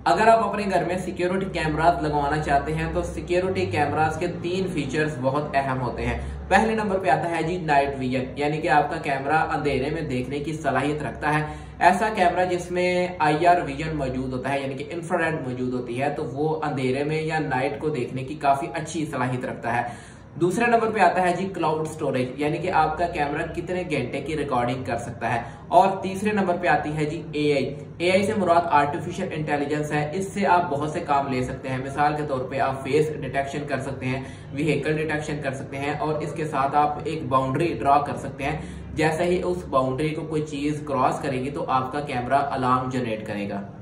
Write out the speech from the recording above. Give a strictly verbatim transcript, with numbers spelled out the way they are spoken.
अगर आप अपने घर में सिक्योरिटी कैमरास लगवाना चाहते हैं तो सिक्योरिटी कैमरास के तीन फीचर्स बहुत अहम होते हैं। पहले नंबर पे आता है जी नाइट विजन, यानी कि आपका कैमरा अंधेरे में देखने की सलाहियत रखता है। ऐसा कैमरा जिसमें आई आर विजन मौजूद होता है, यानी कि इंफ्रारेड मौजूद होती है, तो वो अंधेरे में या नाइट को देखने की काफी अच्छी सलाहियत रखता है। दूसरे नंबर पे आता है जी क्लाउड स्टोरेज, यानी कि आपका कैमरा कितने घंटे की रिकॉर्डिंग कर सकता है। और तीसरे नंबर पे आती है जी एआई। एआई से मुराद आर्टिफिशियल इंटेलिजेंस है। इससे आप बहुत से काम ले सकते हैं। मिसाल के तौर पे आप फेस डिटेक्शन कर सकते हैं, व्हीकल डिटेक्शन कर सकते हैं, और इसके साथ आप एक बाउंड्री ड्रॉ कर सकते हैं। जैसे ही उस बाउंड्री को कोई चीज क्रॉस करेगी तो आपका कैमरा अलार्म जनरेट करेगा।